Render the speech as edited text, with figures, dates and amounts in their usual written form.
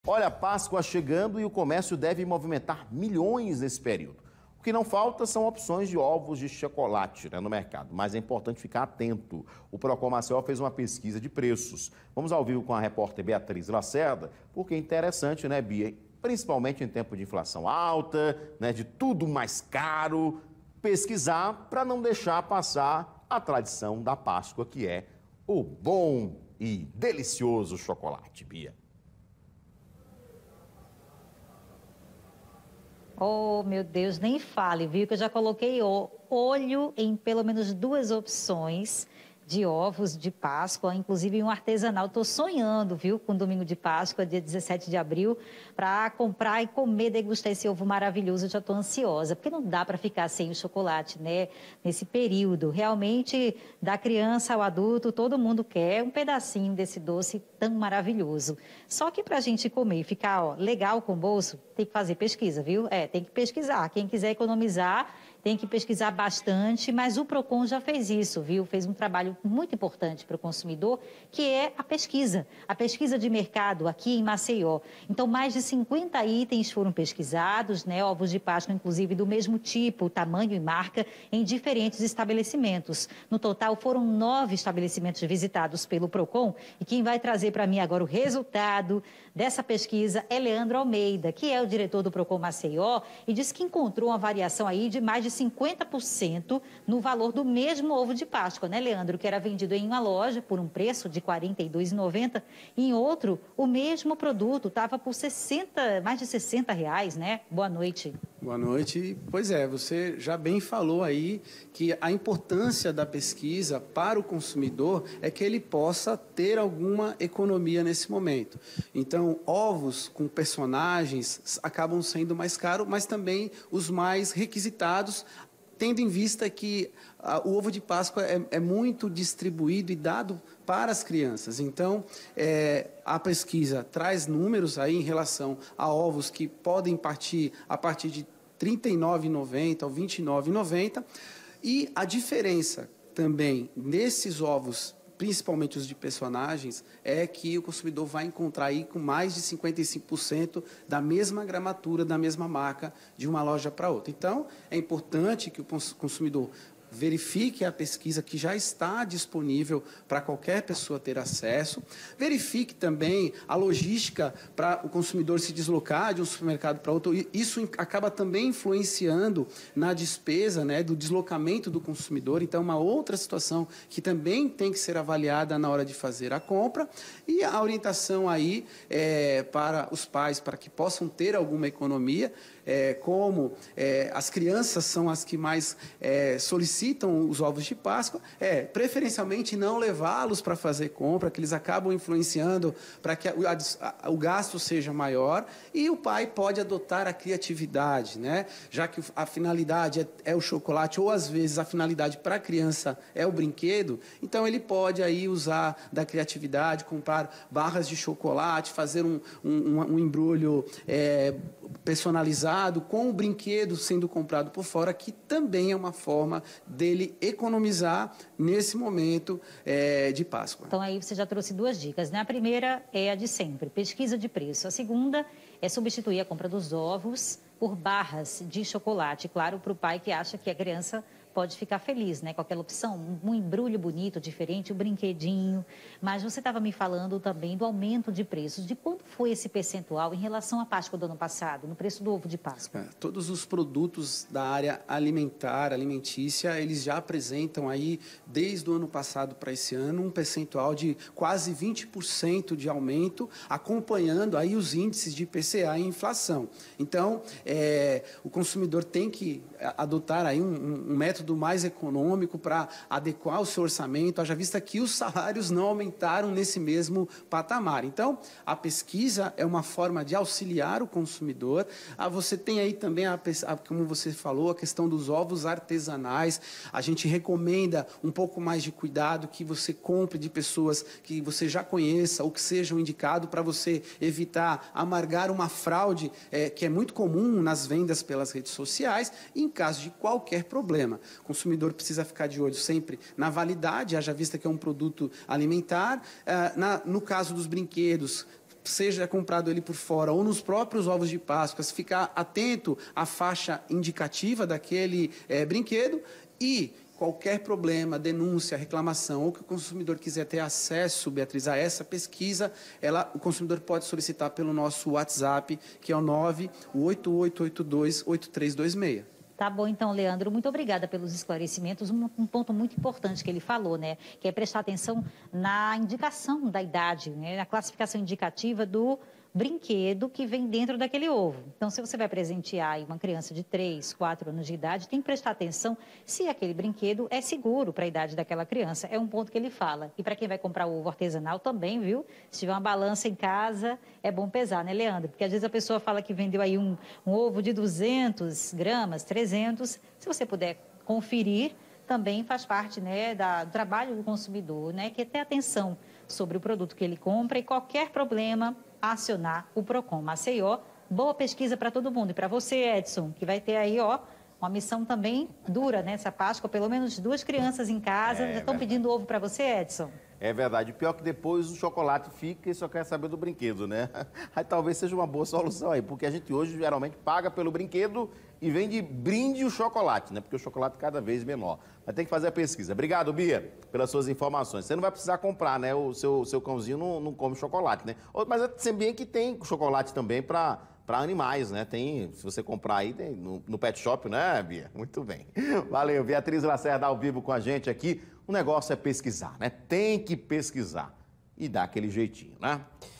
Olha, a Páscoa chegando e o comércio deve movimentar milhões nesse período. O que não falta são opções de ovos de chocolate, no mercado, mas é importante ficar atento. O Procon Maceió fez uma pesquisa de preços. Vamos ao vivo com a repórter Beatriz Lacerda, porque é interessante, né, Bia? Principalmente em tempo de inflação alta, de tudo mais caro, pesquisar para não deixar passar a tradição da Páscoa, que é o bom e delicioso chocolate, Bia. Oh, meu Deus, nem fale, viu? Que eu já coloquei olho em pelo menos 2 opções de ovos de Páscoa, inclusive um artesanal. Estou sonhando, viu, com domingo de Páscoa, dia 17 de abril, para comprar e comer, degustar esse ovo maravilhoso. Eu já estou ansiosa, porque não dá para ficar sem o chocolate, né? Nesse período. Realmente, da criança ao adulto, todo mundo quer um pedacinho desse doce tão maravilhoso. Só que para a gente comer e ficar legal com o bolso, tem que fazer pesquisa, viu? Tem que pesquisar. Quem quiser economizar, tem que pesquisar bastante, mas o Procon já fez isso, viu? Fez um trabalho muito importante para o consumidor, que é a pesquisa de mercado aqui em Maceió. Então, mais de 50 itens foram pesquisados, ovos de Páscoa, inclusive, do mesmo tipo, tamanho e marca, em diferentes estabelecimentos. No total, foram 9 estabelecimentos visitados pelo Procon, e quem vai trazer para mim agora o resultado dessa pesquisa é Leandro Almeida, que é o diretor do Procon Maceió, e disse que encontrou uma variação aí de mais de 50% no valor do mesmo ovo de Páscoa, né, Leandro? Que era vendido em uma loja por um preço de R$ 42,90, e em outro, o mesmo produto estava por mais de R$ 60, né? Boa noite. Boa noite. Pois é, você já bem falou aí que a importância da pesquisa para o consumidor é que ele possa ter alguma economia nesse momento. Então, ovos com personagens acabam sendo mais caros, mas também os mais requisitados, tendo em vista que o ovo de Páscoa é muito distribuído e dado para as crianças. Então, a pesquisa traz números aí em relação a ovos que podem partir a partir de R$ 39,90 ou R$ 29,90. E a diferença também nesses ovos, principalmente os de personagens, é que o consumidor vai encontrar aí com mais de 55% da mesma gramatura, da mesma marca, de uma loja para outra. Então, é importante que o consumidor verifique a pesquisa que já está disponível para qualquer pessoa ter acesso. Verifique também a logística para o consumidor se deslocar de um supermercado para outro. Isso acaba também influenciando na despesa, do deslocamento do consumidor. Então, uma outra situação que também tem que ser avaliada na hora de fazer a compra. E a orientação aí para os pais, para que possam ter alguma economia, como as crianças são as que mais solicitam os ovos de Páscoa, preferencialmente não levá-los para fazer compra, que eles acabam influenciando para que o gasto seja maior, e o pai pode adotar a criatividade, já que a finalidade é o chocolate, ou às vezes a finalidade para a criança é o brinquedo, então ele pode aí usar da criatividade, comprar barras de chocolate, fazer um embrulho personalizado com o brinquedo sendo comprado por fora, que também é uma forma dele economizar nesse momento de Páscoa. Então, aí você já trouxe 2 dicas, A primeira é a de sempre, pesquisa de preço. A segunda é substituir a compra dos ovos por barras de chocolate, claro, para o pai que acha que a criança pode ficar feliz, com aquela opção, um embrulho bonito, diferente, um brinquedinho. Mas você estava me falando também do aumento de preços. De quanto foi esse percentual em relação à Páscoa do ano passado, no preço do ovo de Páscoa? Todos os produtos da área alimentícia, eles já apresentam aí, desde o ano passado para esse ano, um percentual de quase 20% de aumento, acompanhando aí os índices de IPCA e inflação. Então, o consumidor tem que adotar aí um método mais econômico para adequar o seu orçamento, haja vista que os salários não aumentaram nesse mesmo patamar. Então, a pesquisa é uma forma de auxiliar o consumidor. Você tem aí também, como você falou, a questão dos ovos artesanais. A gente recomenda um pouco mais de cuidado, que você compre de pessoas que você já conheça ou que sejam indicados, para você evitar amargar uma fraude que é muito comum nas vendas pelas redes sociais, em caso de qualquer problema. O consumidor precisa ficar de olho sempre na validade, haja vista que é um produto alimentar. No caso dos brinquedos, seja comprado ele por fora ou nos próprios ovos de Páscoa, ficar atento à faixa indicativa daquele brinquedo e qualquer problema, denúncia, reclamação ou que o consumidor quiser ter acesso, Beatriz, a essa pesquisa, o consumidor pode solicitar pelo nosso WhatsApp, que é o 988828326. Tá bom, então, Leandro, muito obrigada pelos esclarecimentos. Um ponto muito importante que ele falou, né, que é prestar atenção na indicação da idade, né, na classificação indicativa do brinquedo que vem dentro daquele ovo. Então, se você vai presentear aí uma criança de 3, 4 anos de idade, tem que prestar atenção se aquele brinquedo é seguro para a idade daquela criança. É um ponto que ele fala. E para quem vai comprar o ovo artesanal também, viu? Se tiver uma balança em casa, é bom pesar, né, Leandro? Porque às vezes a pessoa fala que vendeu aí um ovo de 200 gramas, 300. Se você puder conferir, também faz parte, né, do trabalho do consumidor, né, que é ter atenção sobre o produto que ele compra e qualquer problema, acionar o Procon Maceió. Boa pesquisa para todo mundo. E para você, Edson, que vai ter aí, uma missão também dura nessa Páscoa, pelo menos 2 crianças em casa. Já estão pedindo ovo para você, Edson? É verdade. Pior que depois o chocolate fica e só quer saber do brinquedo, né? Aí talvez seja uma boa solução aí, porque a gente hoje geralmente paga pelo brinquedo e vem de brinde o chocolate, né? Porque o chocolate é cada vez menor. Mas tem que fazer a pesquisa. Obrigado, Bia, pelas suas informações. Você não vai precisar comprar, né? O seu cãozinho não come chocolate, né? Mas se bem que tem chocolate também para animais, né? Tem, se você comprar aí, tem no pet shop, né, Bia? Muito bem. Valeu, Beatriz Lacerda ao vivo com a gente aqui. O negócio é pesquisar, né? Tem que pesquisar e dar aquele jeitinho, né?